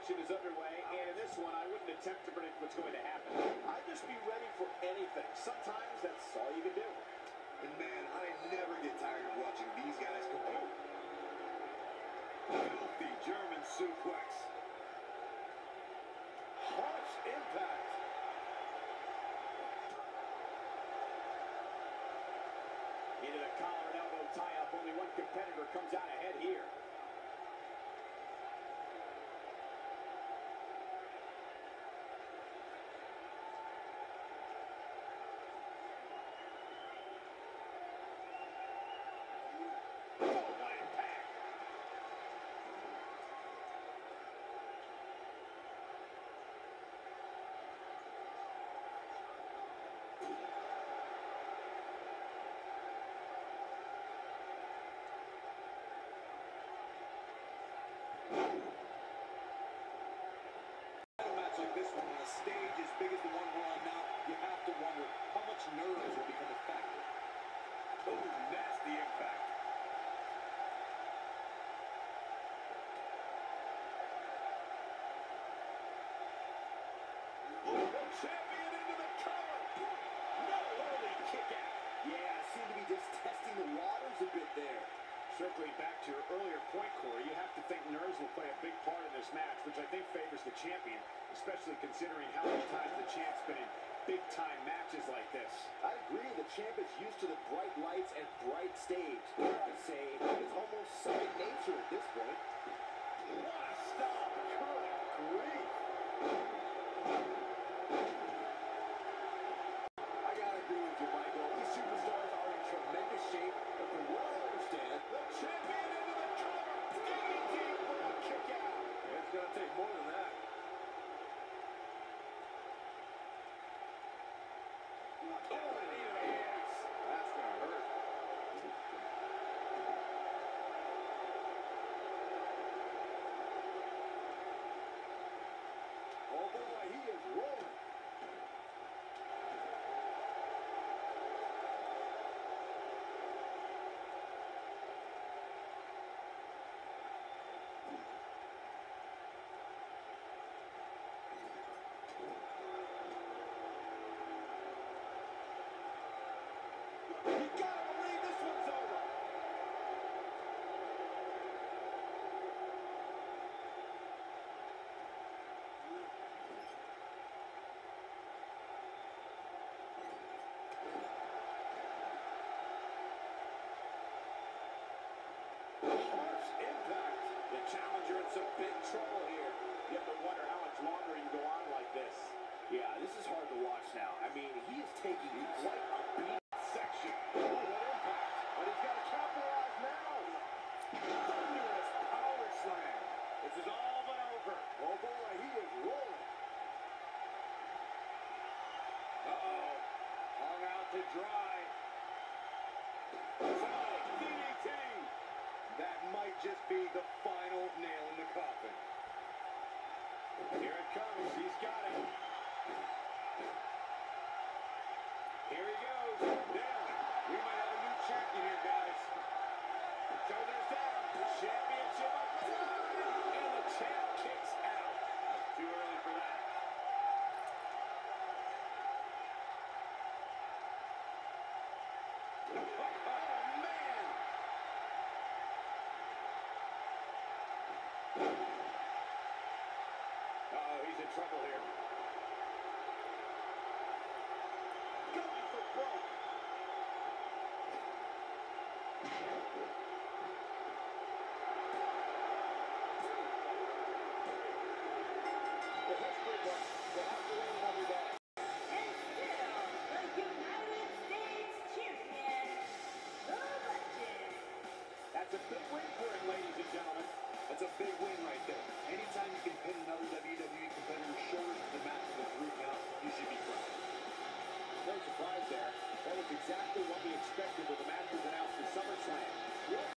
action is underway, and in this one, I wouldn't attempt to predict what's going to happen. I'd just be ready for anything. Sometimes that's all you can do. And man, I never get tired of watching these guys compete. Filthy German suplex. Harsh impact. Into the collar and elbow tie-up. Only one competitor comes out ahead here. Like this one, on a stage as big as the one we're on now, you have to wonder how much nerves will become a factor. Oh, nasty impact. Oh, the champion into the cover. No, holy kick out. Yeah, seemed to be just testing the waters a bit there. Circling back to your earlier point, Corey, you have to think nerves will play a big part in this match, which I think favors the champion, especially considering how many times the champ's been in big-time matches like this. I agree. The champ is used to the bright lights and bright stage. I'd say it's almost second nature at this point. What a stop! Good grief! I gotta agree with you, Michael. These superstars are in tremendous shape, but from what I understand, the champion into the cover, digging deep for a kick out. It's gonna take more than that. Oh, knee to the hands. That's gonna hurt. Oh boy, he is rolling. You gotta believe this one's over. Harsh impact. The challenger in some big trouble here. You have to wonder how much longer he can go on like this. Yeah, this is hard to watch now. I mean, he is taking quite a beat section. Oh, what impact. But he's got to capitalize now. Thunderous power slam. This is all but over. Oh, boy, he is rolling. Uh-oh. Hung out to dry. Sonic DDT. That might just be the final nail in the coffin. Here it comes. He's got it. Here he goes. Down. We might have a new champion here, guys. Shoulders down. Championship up time. And the champ kicks out. Too early for that. Oh, man. Uh-oh, he's in trouble here. Going for broke. The history books will have to win another day. And still, the United States champion, the Legend. That's a big win for him, ladies and gentlemen. That's a big win right there. Anytime you can pin another WWE competitor's shoulders to the mat with a 3 count, you should be proud. No surprise there. That was exactly what we expected with the matches announced at SummerSlam.